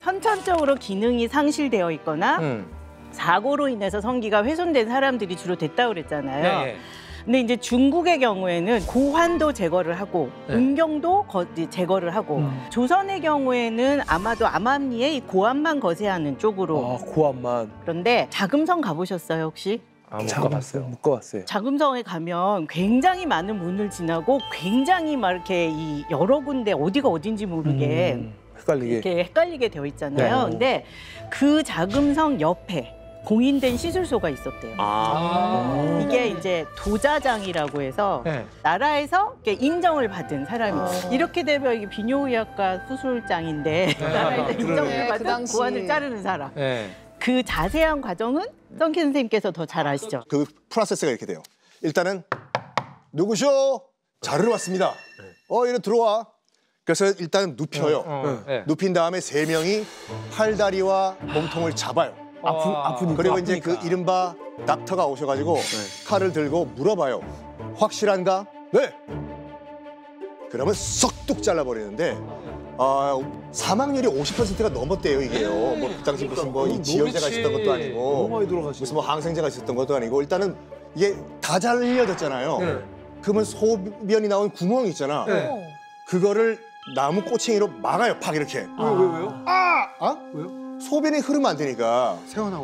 선천적으로 기능이 상실되어 있거나 사고로 인해서 성기가 훼손된 사람들이 주로 됐다고 그랬잖아요. 네. 근데 이제 중국의 경우에는 고환도 제거를 하고 음경도 제거를 하고 조선의 경우에는 아마도 암암리에 이 고환만 거세하는 쪽으로. 고환만. 그런데 자금성 가보셨어요 혹시? 못 가봤어요. 못 가봤어요. 자금성에 가면 굉장히 많은 문을 지나고 굉장히 막 이렇게 이 여러 군데 어디가 어딘지 모르게 헷갈리게. 이렇게 헷갈리게 되어 있잖아요. 네. 근데 그 자금성 옆에 공인된 시술소가 있었대요. 이게 이제 도자장이라고 해서 나라에서 이렇게 인정을 받은 사람이 이렇게 되면 이게 비뇨의학과 수술장인데 나라에서 인정을 받은 고환을 자르는 사람. 그 자세한 과정은 썬키 선생님께서 더 잘 아시죠? 그 프로세스가 이렇게 돼요. 일단은 누구쇼? 자르러 왔습니다. 이리 들어와. 그래서 일단 눕혀요. 눕힌 다음에 3명이 팔다리와 몸통을 잡아요. 아프니까. 그리고 이제 그 이른바 닥터가 오셔가지고 칼을 들고 물어봐요. 확실한가? 네. 그러면 썩뚝 잘라버리는데 사망률이 50%가 넘었대요 이게요. 뭐 그 당시 무슨 뭐 이 지혈제가 있었던 것도 아니고 너무 많이 돌아가시네. 무슨 뭐 항생제가 있었던 것도 아니고 일단은 이게 다 잘려졌잖아요. 그러면 소변이 나온 구멍이 있잖아. 그거를 나무 꼬챙이로 막아요. 팍 이렇게. 왜요? 왜요? 소변이 흐르면 안 되니까.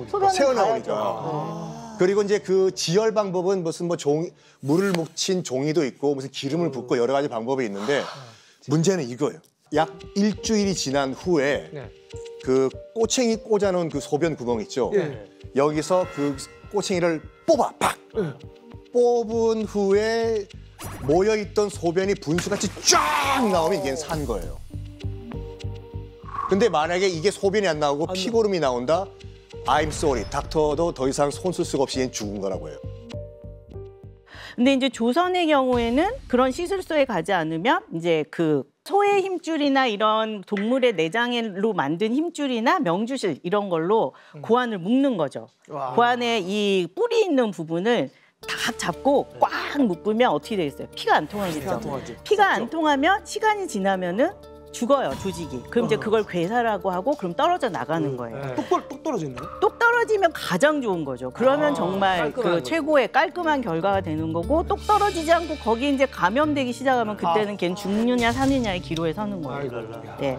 새어나오니까. 그리고 이제 그 지혈 방법은 무슨 뭐 물을 묻힌 종이도 있고 무슨 기름을 붓고 여러 가지 방법이 있는데 문제는 이거예요. 약 일주일이 지난 후에 그 꼬챙이 꽂아놓은 그 소변 구멍 있죠. 여기서 그 꼬챙이를 뽑아 팍. 뽑은 후에 모여있던 소변이 분수같이 쫙 나오면 이게 산 거예요. 근데 만약에 이게 소변이 안 나오고 피고름이 나온다? I'm sorry. 닥터도 더 이상 손 쓸 수가 없이 얘는 죽은 거라고 해요. 근데 이제 조선의 경우에는 그런 시술소에 가지 않으면 이제 그 소의 힘줄이나 이런 동물의 내장으로 만든 힘줄이나 명주실 이런 걸로 고환을 묶는 거죠. 고환의 이 뿔이 있는 부분을 딱 잡고 꽉 묶으면 어떻게 되겠어요? 피가 안 통하겠죠. 피가 안 통하면 시간이 지나면은 죽어요, 조직이. 그럼 이제 그걸 괴사라고 하고 그럼 떨어져 나가는 거예요. 똑 떨어지나요? 똑 떨어지면 가장 좋은 거죠. 그러면 정말 그 최고의 깔끔한 결과가 되는 거고 똑 떨어지지 않고 거기 이제 감염되기 시작하면 그때는 걔는 죽느냐 사느냐의 기로에 서는 거예요. 네.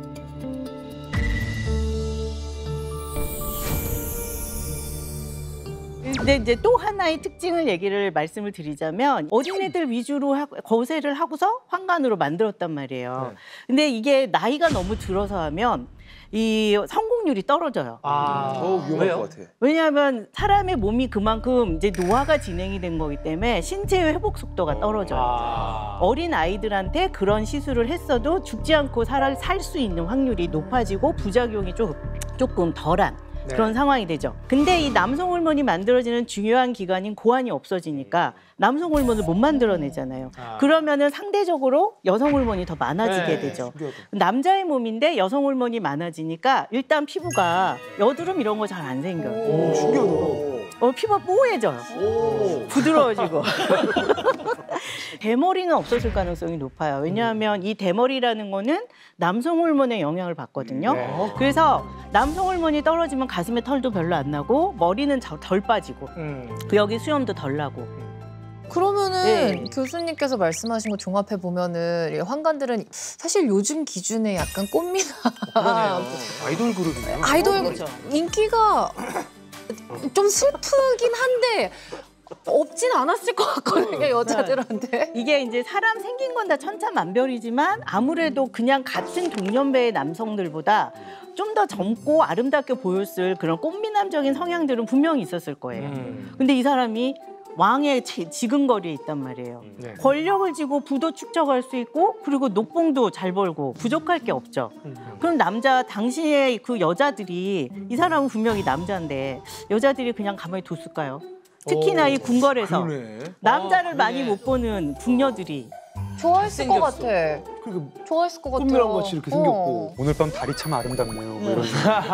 근데 이제 또 하나의 특징을 말씀을 드리자면 어린애들 위주로 거세를 하고서 환관으로 만들었단 말이에요. 근데 이게 나이가 너무 들어서 하면 이 성공률이 떨어져요. 위험할 것 같아. 왜냐하면 사람의 몸이 그만큼 이제 노화가 진행이 된 거기 때문에 신체의 회복 속도가 떨어져요. 어린 아이들한테 그런 시술을 했어도 죽지 않고 살 수 있는 확률이 높아지고 부작용이 조금 덜한 그런 상황이 되죠. 근데 이 남성 호르몬이 만들어지는 중요한 기관인 고환이 없어지니까 남성 호르몬을 못 만들어내잖아요. 그러면은 상대적으로 여성 호르몬이 더 많아지게 되죠. 남자의 몸인데 여성 호르몬이 많아지니까 일단 피부가 여드름 이런 거 잘 안 생겨요. 신기하다. 피부가 뽀얘져요. 부드러워지고. 대머리는 없어질 가능성이 높아요. 왜냐하면 이 대머리라는 거는 남성 호르몬의 영향을 받거든요. 그래서 남성 호르몬이 떨어지면 가슴에 털도 별로 안 나고 머리는 덜 빠지고 그 여기 수염도 덜 나고. 그러면은 교수님께서 말씀하신 거 종합해 보면은 환관들은 사실 요즘 기준에 약간 꽃미나 아이돌 그룹이네요. 아이돌 그렇죠. 인기가 좀 슬프긴 한데 없진 않았을 것 같거든요, 여자들한테. 이게 이제 사람 생긴 건 다 천차만별이지만 아무래도 그냥 같은 동년배의 남성들보다 좀 더 젊고 아름답게 보였을 그런 꽃미남적인 성향들은 분명히 있었을 거예요. 근데 이 사람이 왕의 지근거리에 있단 말이에요. 권력을 쥐고 부도 축적할 수 있고 그리고 녹봉도 잘 벌고 부족할 게 없죠. 그럼 당시에 그 여자들이 이 사람은 분명히 남자인데 여자들이 그냥 가만히 뒀을까요? 특히나 이 궁궐에서 남자를 많이 못 보는 궁녀들이 좋아했을 것 같아. 좋아했을 것 같아요. 꽃미남 같이 이렇게 생겼고. 오늘 밤 달이 참 아름답네요. 뭐 이런.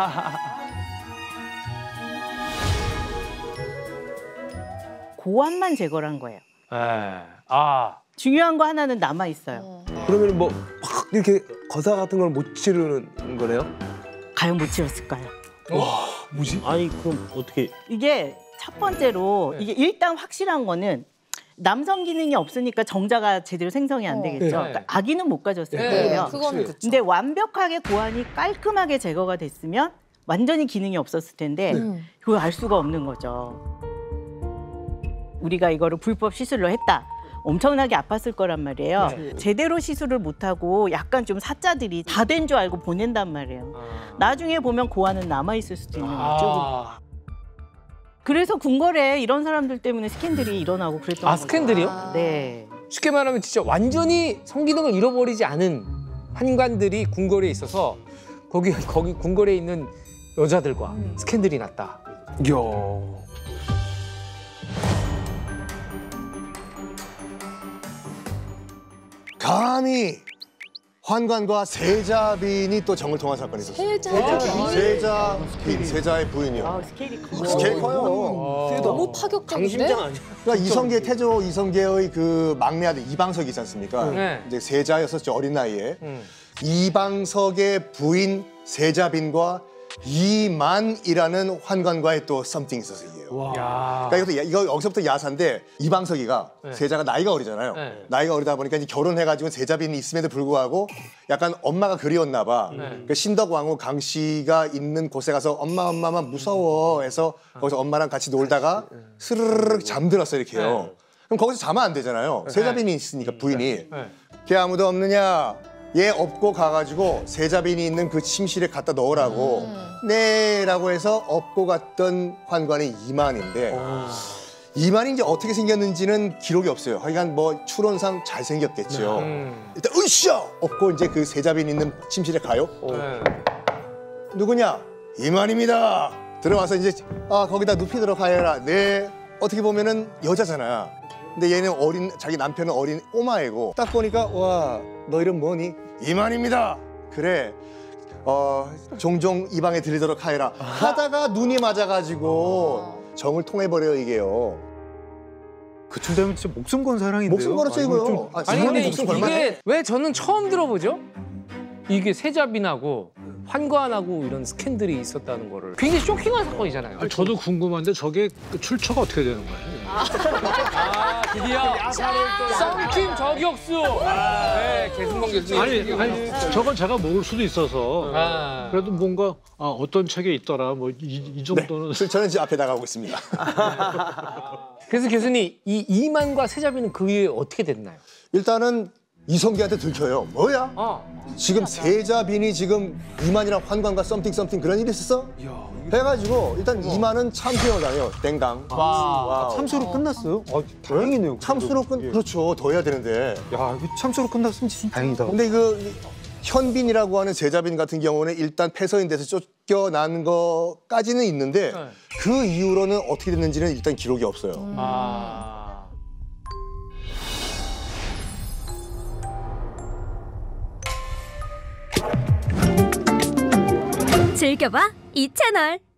고환만 제거를 한 거예요. 중요한 거 하나는 남아 있어요. 그러면 뭐 팍 이렇게 거사 같은 걸 못 치르는 거래요? 과연 못 지었을까요? 뭐지? 아니 그럼 어떻게? 이게 첫 번째로 이게 일단 확실한 거는 남성 기능이 없으니까 정자가 제대로 생성이 안 되겠죠. 그러니까 아기는 못 가졌을 거예요. 그거는 그쵸. 근데 완벽하게 고환이 깔끔하게 제거가 됐으면 완전히 기능이 없었을 텐데 그걸 알 수가 없는 거죠. 우리가 이거를 불법 시술로 했다. 엄청나게 아팠을 거란 말이에요. 제대로 시술을 못하고 약간 좀 사자들이 다 된 줄 알고 보낸단 말이에요. 나중에 보면 고환은 남아있을 수도 있는 거죠. 그래서 궁궐에 이런 사람들 때문에 스캔들이 일어나고 그랬던 거죠. 스캔들이요? 네. 쉽게 말하면 진짜 완전히 성기능을 잃어버리지 않은 환관들이 궁궐에 있어서 거기 궁궐에 있는 여자들과 스캔들이 났다. 이야. 감히 환관과 세자빈이 또 정을 통한 사건이 있었어요. 세자의 부인이요. 아, 스케일이 커. 스케일 커요. 너무 파격적인데? 그러니까 이성계 태조 이성계의 그 막내 아들 이방석이 있지 않습니까? 네. 이제 세자였었죠, 어린 나이에. 이방석의 부인 세자빈과 이만이라는 환관과의 또 썸띵이 있었어요. 이게요. 그러니까 이거 여기서부터 야사인데 이방석이가 세자가 나이가 어리잖아요. 나이가 어리다 보니까 이제 결혼해가지고 세자빈이 있음에도 불구하고 약간 엄마가 그리웠나 봐. 그러니까 신덕왕후 강씨가 있는 곳에 가서 엄마 무서워 해서 거기서 엄마랑 같이 놀다가 스르르륵 잠들었어요 이렇게요. 그럼 거기서 자면 안 되잖아요. 세자빈이 있으니까 부인이. 걔 아무도 없느냐? 얘 업고 가가지고 세자빈이 있는 그 침실에 갖다 넣으라고 네라고 해서 업고 갔던 환관이 이만인데 이만이 이제 어떻게 생겼는지는 기록이 없어요. 하여간 뭐 추론상 잘생겼겠죠. 일단 으쌰 업고 이제 그 세자빈이 있는 침실에 가요. 누구냐? 이만입니다. 들어와서 이제 거기다 눕히도록 하여라. 네. 어떻게 보면은 여자잖아. 근데 얘는 자기 남편은 어린 꼬마애고 딱 보니까 와, 너 이름 뭐니? 이만입니다. 그래. 종종 이 방에 들리도록 하여라. 하다가 눈이 맞아가지고 정을 통해버려요 이게요. 그쯤 되면 진짜 목숨 건 사랑인데요. 목숨 걸었죠 이거요. 아니 근데 이게 왜 저는 처음 들어보죠? 이게 세자빈하고 환관하고 이런 스캔들이 있었다는 거를 굉장히 쇼킹한 사건이잖아요. 아니, 저도 궁금한데 저게 그 출처가 어떻게 되는 거예요? 드디어 썸킴 저격수. 네, 계승범 교수님. 아니 저건 제가 모를 수도 있어서 그래도 뭔가 어떤 책에 있더라 뭐 이 정도는. 네, 저는 이제 앞에 나가고 있습니다. 그래서 교수님 이 이만과 세자빈은 그 이후에 어떻게 됐나요? 일단은 이성계한테 들켜요. 뭐야? 지금 세자빈이 지금 이만이랑 환관과 썸띵 그런 일이 있었어? 해가지고 일단 이만은 참수를 당해요. 땡당. 참수로 끝났어요? 다행이네요. 참수로 그렇죠. 더 해야 되는데. 야, 이거 참수로 끝났으면 진짜 다행이다. 근데 그 현빈이라고 하는 세자빈 같은 경우는 일단 폐서인 돼서 쫓겨난 거까지는 있는데 그 이후로는 어떻게 됐는지는 일단 기록이 없어요. 즐겨봐 이 채널.